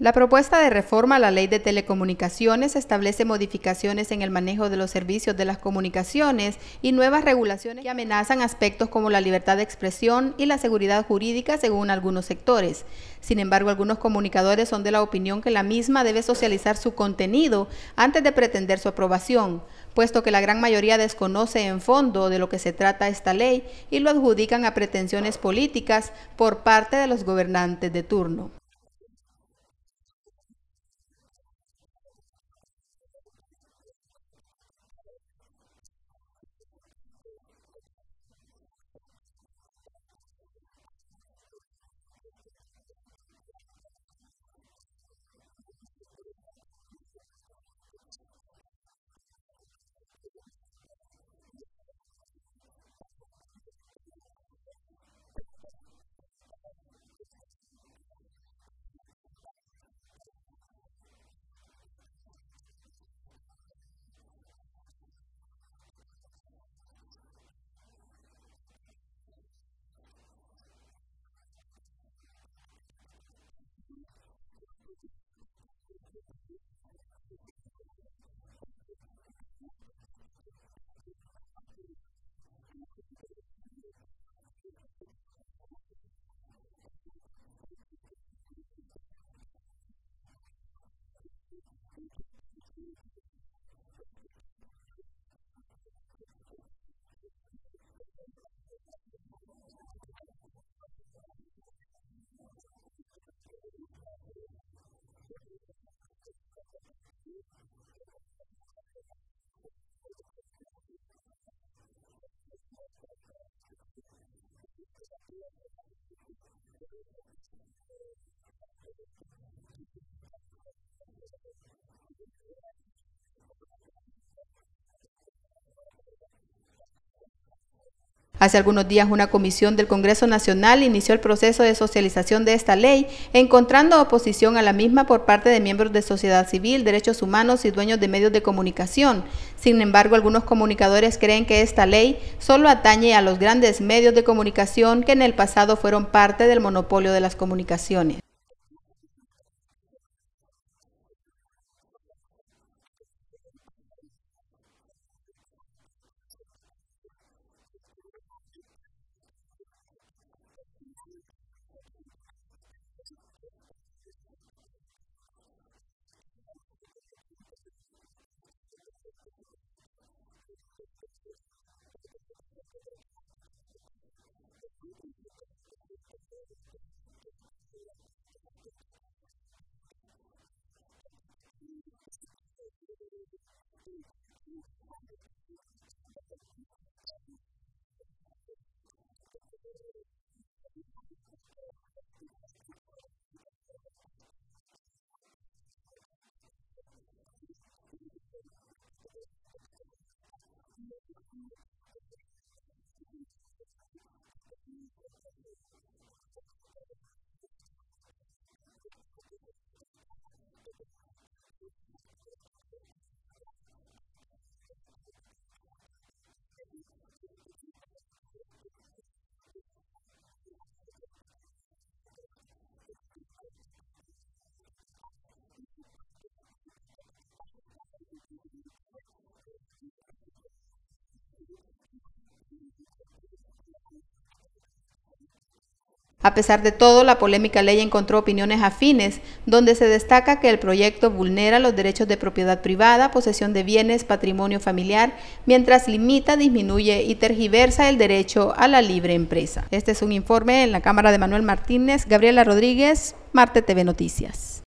La propuesta de reforma a la Ley de Telecomunicaciones establece modificaciones en el manejo de los servicios de las comunicaciones y nuevas regulaciones que amenazan aspectos como la libertad de expresión y la seguridad jurídica según algunos sectores. Sin embargo, algunos comunicadores son de la opinión que la misma debe socializar su contenido antes de pretender su aprobación, puesto que la gran mayoría desconoce en fondo de lo que se trata esta ley y lo adjudican a pretensiones políticas por parte de los gobernantes de turno. Hace algunos días una comisión del Congreso Nacional inició el proceso de socialización de esta ley, encontrando oposición a la misma por parte de miembros de sociedad civil, derechos humanos y dueños de medios de comunicación. Sin embargo, algunos comunicadores creen que esta ley solo atañe a los grandes medios de comunicación que en el pasado fueron parte del monopolio de las comunicaciones. A pesar de todo, la polémica ley encontró opiniones afines, donde se destaca que el proyecto vulnera los derechos de propiedad privada, posesión de bienes, patrimonio familiar, mientras limita, disminuye y tergiversa el derecho a la libre empresa. Este es un informe en la Cámara de Manuel Martínez, Gabriela Rodríguez, Marte TV Noticias.